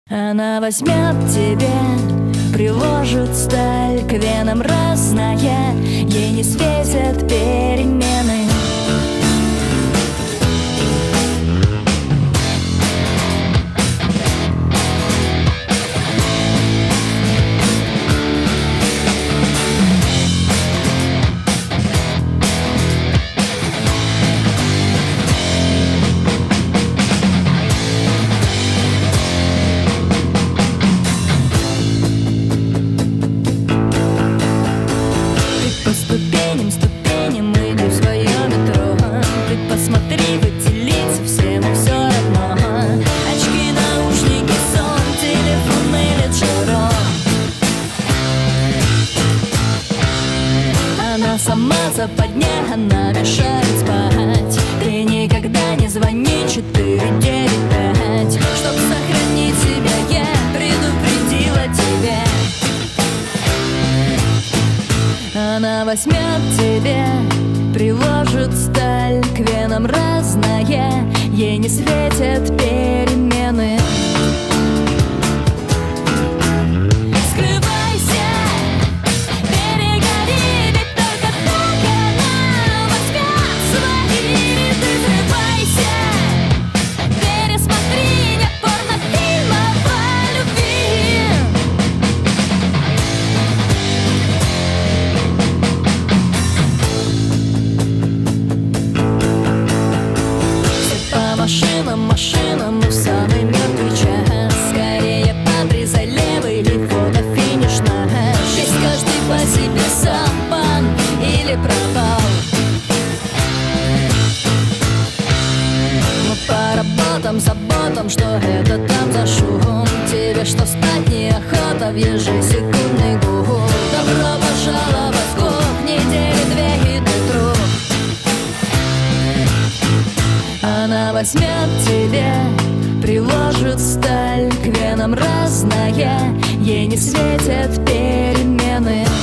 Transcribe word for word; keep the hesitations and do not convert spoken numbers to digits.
Она возьмет тебе, приложит сталь к венам разная, ей не светят перемены. Ступеням, ступеням иди в свое метро. Ты посмотри в эти лица, всем все равно. Очки, наушники, сон, телефон или джеро. Она сама западня, она мешает спать. Ты никогда не звони четыре девять пять. Чтоб сохранить себя, я предупредила тебя. Она возьмет тебе, приложит сталь к венам разная, ей не светят перемены. Скрывайся, перегори, ведь только так она возьмет свои ряды. Скрывайся, пересмотри не порнофильмов о любви. Машинам, машинам, но в самый мертвый час скорее подрезай левый или фото-финиш наш. Здесь каждый по себе сам, пан или пропал. Но по работам, заботам, что это там за шум? Тебе что, спать неохота в ежесекундный гул? Добро пожаловать в клуб, недели две и ты труп. Она возьмет тебе, приложит сталь к венам разная, ей не светят перемены.